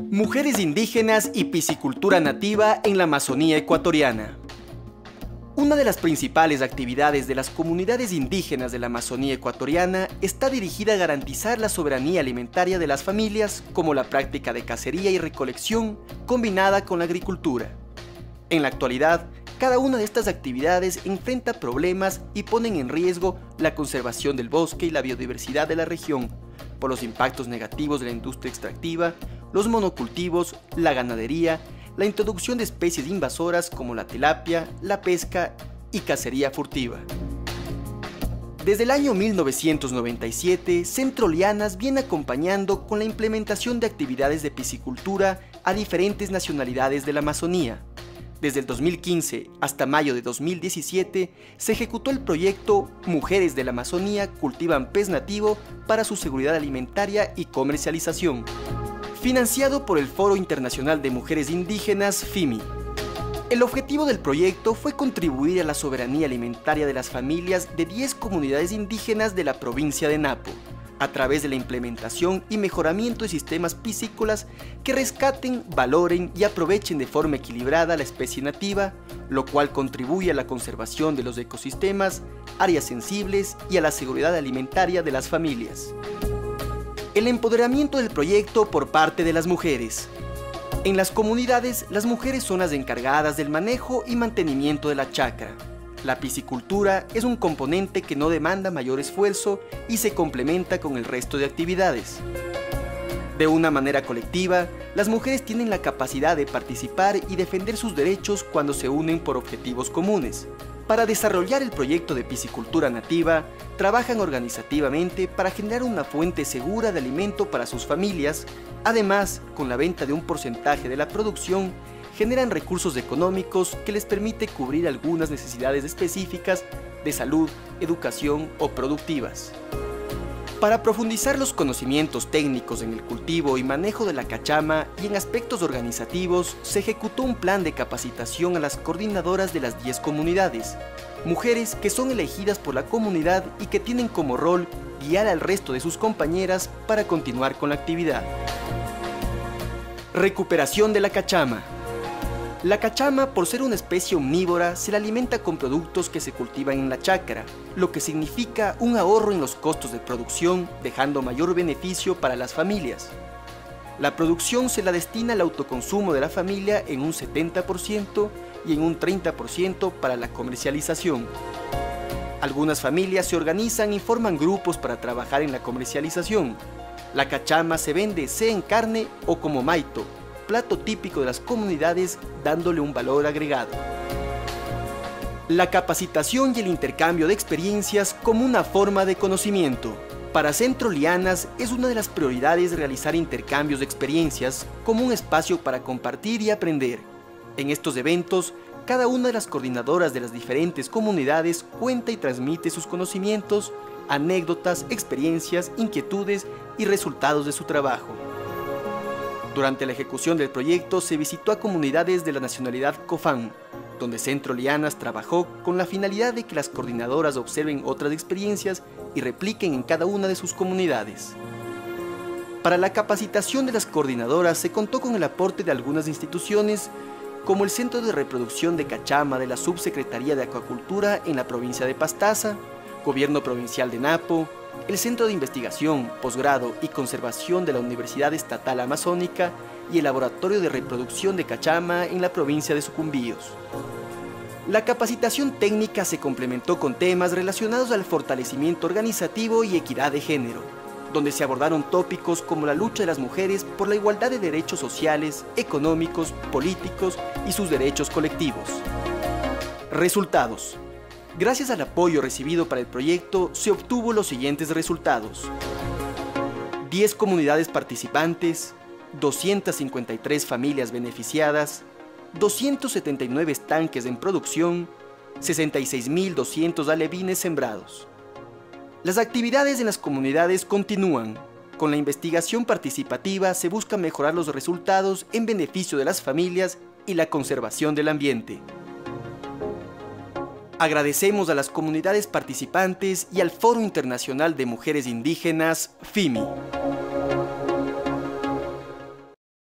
Mujeres indígenas y piscicultura nativa en la Amazonía ecuatoriana. Una de las principales actividades de las comunidades indígenas de la Amazonía ecuatoriana está dirigida a garantizar la soberanía alimentaria de las familias, como la práctica de cacería y recolección combinada con la agricultura. En la actualidad, cada una de estas actividades enfrenta problemas y ponen en riesgo la conservación del bosque y la biodiversidad de la región, por los impactos negativos de la industria extractiva, los monocultivos, la ganadería, la introducción de especies invasoras como la tilapia, la pesca y cacería furtiva. Desde el año 1997, Centro Lianas viene acompañando con la implementación de actividades de piscicultura a diferentes nacionalidades de la Amazonía. Desde el 2015 hasta mayo de 2017 se ejecutó el proyecto Mujeres de la Amazonía cultivan pez nativo para su seguridad alimentaria y comercialización, financiado por el Foro Internacional de Mujeres Indígenas, FIMI. El objetivo del proyecto fue contribuir a la soberanía alimentaria de las familias de 10 comunidades indígenas de la provincia de Napo, a través de la implementación y mejoramiento de sistemas piscícolas que rescaten, valoren y aprovechen de forma equilibrada la especie nativa, lo cual contribuye a la conservación de los ecosistemas, áreas sensibles y a la seguridad alimentaria de las familias. El empoderamiento del proyecto por parte de las mujeres. En las comunidades, las mujeres son las encargadas del manejo y mantenimiento de la chacra. La piscicultura es un componente que no demanda mayor esfuerzo y se complementa con el resto de actividades. De una manera colectiva, las mujeres tienen la capacidad de participar y defender sus derechos cuando se unen por objetivos comunes. Para desarrollar el proyecto de piscicultura nativa, trabajan organizativamente para generar una fuente segura de alimento para sus familias. Además, con la venta de un porcentaje de la producción, generan recursos económicos que les permite cubrir algunas necesidades específicas de salud, educación o productivas. Para profundizar los conocimientos técnicos en el cultivo y manejo de la cachama y en aspectos organizativos, se ejecutó un plan de capacitación a las coordinadoras de las 10 comunidades, mujeres que son elegidas por la comunidad y que tienen como rol guiar al resto de sus compañeras para continuar con la actividad. Recuperación de la cachama. La cachama, por ser una especie omnívora, se la alimenta con productos que se cultivan en la chacra, lo que significa un ahorro en los costos de producción, dejando mayor beneficio para las familias. La producción se la destina al autoconsumo de la familia en un 70% y en un 30% para la comercialización. Algunas familias se organizan y forman grupos para trabajar en la comercialización. La cachama se vende sea en carne o como maito, plato típico de las comunidades, dándole un valor agregado. La capacitación y el intercambio de experiencias como una forma de conocimiento. Para Centro Lianas es una de las prioridades realizar intercambios de experiencias como un espacio para compartir y aprender. En estos eventos, cada una de las coordinadoras de las diferentes comunidades cuenta y transmite sus conocimientos, anécdotas, experiencias, inquietudes y resultados de su trabajo. Durante la ejecución del proyecto se visitó a comunidades de la nacionalidad Cofán, donde Centro Lianas trabajó con la finalidad de que las coordinadoras observen otras experiencias y repliquen en cada una de sus comunidades. Para la capacitación de las coordinadoras se contó con el aporte de algunas instituciones, como el Centro de Reproducción de Cachama de la Subsecretaría de Acuacultura en la provincia de Pastaza, Gobierno Provincial de Napo, el Centro de Investigación, Posgrado y Conservación de la Universidad Estatal Amazónica y el Laboratorio de Reproducción de Cachama en la provincia de Sucumbíos. La capacitación técnica se complementó con temas relacionados al fortalecimiento organizativo y equidad de género, donde se abordaron tópicos como la lucha de las mujeres por la igualdad de derechos sociales, económicos, políticos y sus derechos colectivos. Resultados. Gracias al apoyo recibido para el proyecto, se obtuvo los siguientes resultados: 10 comunidades participantes, 253 familias beneficiadas, 279 estanques en producción, 66.200 alevines sembrados. Las actividades en las comunidades continúan. Con la investigación participativa se busca mejorar los resultados en beneficio de las familias y la conservación del ambiente. Agradecemos a las comunidades participantes y al Foro Internacional de Mujeres Indígenas, FIMI.